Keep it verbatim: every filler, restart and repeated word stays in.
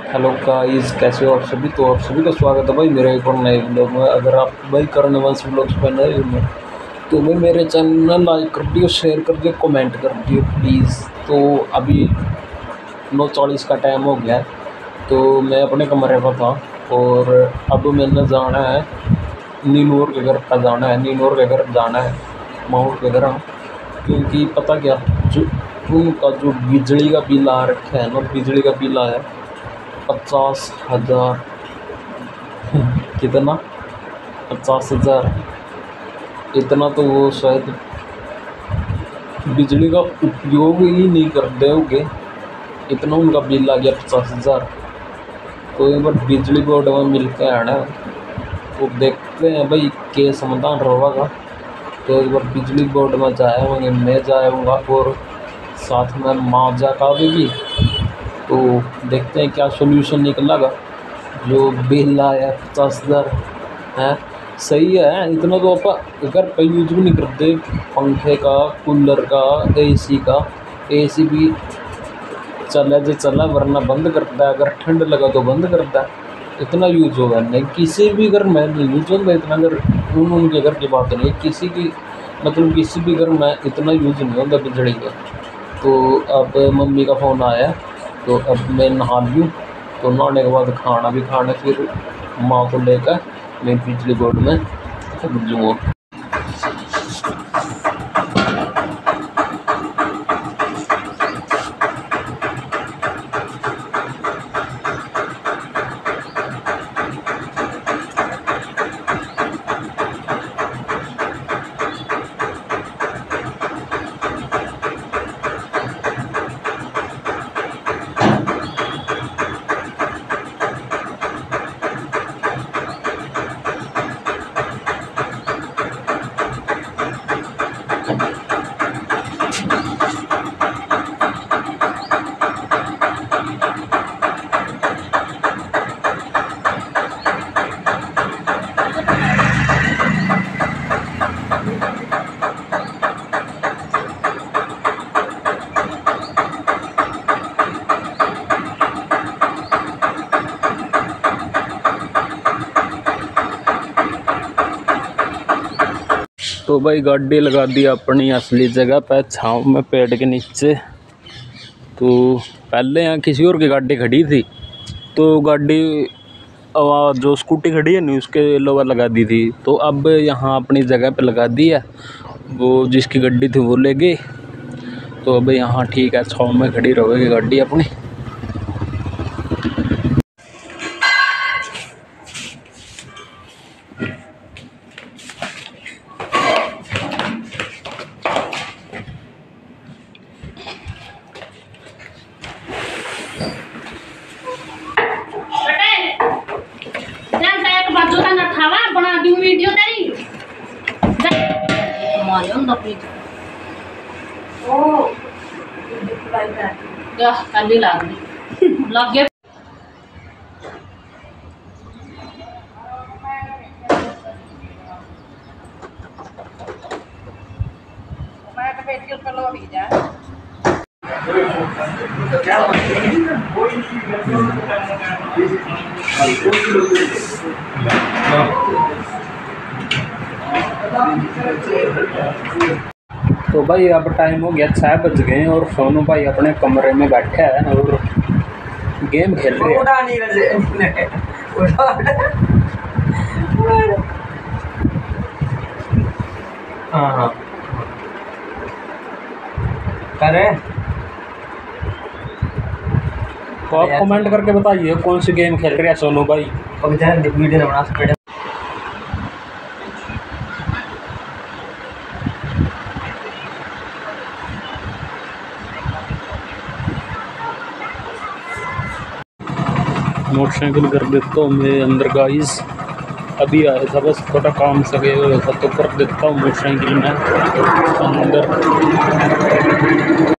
Hello guys, कैसे हो आप सभी। तो आप सभी का स्वागत है भाई मेरे एक और नए ब्लॉग में। अगर आप भाई करण वंश ब्लॉग्स पर नए हो तो भाई मेरे चैनल लाइक कर दियो, शेयर कर दियो, कमेंट कर दियो प्लीज़। तो अभी नौ चालीस का टाइम हो गया है, तो मैं अपने कमरे पर था और अब मैंने जाना है नीनूर के घर का जाना है नीनूर के घर जाना है माउंट के घर, क्योंकि पता क्या जो उनका जो बिजली का बिल आ रखा है ना, बिजली का बिल आया पचास हज़ार कितना पचास हज़ार इतना तो वो शायद बिजली का उपयोग ही नहीं करते होंगे, इतना उनका बिल आ गया पचास हज़ार। तो एक बार बिजली बोर्ड में मिल के आना तो देखते हैं भाई के समाधान रहेगा। तो एक बार बिजली बोर्ड में जाए होंगे, मैं जाऊँगा और साथ में माँ जा का भी, तो देखते हैं क्या सोल्यूशन निकलेगा। जो बिल आया पचास हज़ार है सही है, इतना तो आप घर पर यूज भी नहीं करते, पंखे का, कूलर का, एसी का। एसी भी चला जो चला वरना बंद करता है, अगर ठंड लगा तो बंद करता है। इतना यूज होगा नहीं, किसी भी घर में नहीं यूज होगा इतना। अगर उन उनके घर की बात नहीं, किसी की मतलब किसी भी घर में इतना यूज नहीं होता बिजली का। तो अब मम्मी का फ़ोन आया तो अब मैं नहा लूँ, तो नहाने के बाद खाना भी खाना, फिर माँ को लेकर मैं बिजली बोर्ड में जाऊँगा। तो भाई गाड़ी लगा दी अपनी असली जगह पे, छाँव में पेड़ के नीचे। तो पहले यहाँ किसी और की गाड़ी खड़ी थी, तो गाड़ी जो स्कूटी खड़ी है नहीं उसके लोवर लगा दी थी। तो अब यहाँ अपनी जगह पे लगा दी है, वो जिसकी गाड़ी थी वो ले गई। तो अब यहाँ ठीक है, छाँव में खड़ी रहेगी गाड़ी अपनी। वीडियो तेरी मारे हम दपी ओ क्या काली लाग लग गया। मैं तो बेटी को लो भी जा तो भाई अब टाइम हो गया, छः बज गए और सोनू भाई अपने कमरे में बैठे हैं और गेम खेल रहे हैं। हाँ हाँ करे तो आप कमेंट करके बताइए कौन सी गेम खेल रहे हैं सोनू भाई। वीडियो बना सकते मोटरसाइकिल कर देता हूँ मैं अंदर गाइस, अभी आया था बस थोड़ा काम से गए हुए था, तो कर देता हूँ मोटरसाइकिल में अंदर।